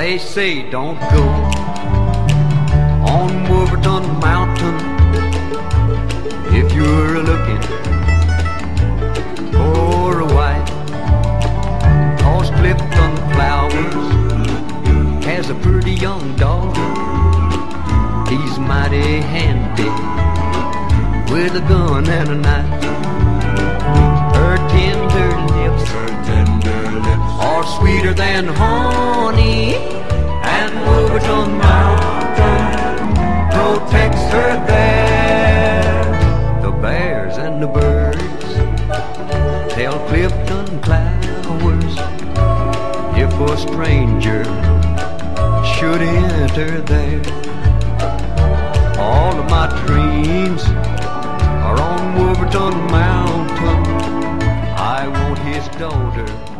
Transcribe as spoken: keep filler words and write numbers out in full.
They say don't go on Wolverton Mountain if you're looking for a wife, 'cause Clifton Flowers has a pretty young daughter. He's mighty handy with a gun and a knife. Her tender lips, her tender lips are sweeter than honey, and Wolverton Mountain protects her there. The bears and the birds tell Clifton Flowers if a stranger should enter there. All of my dreams are on Wolverton Mountain. I want his daughter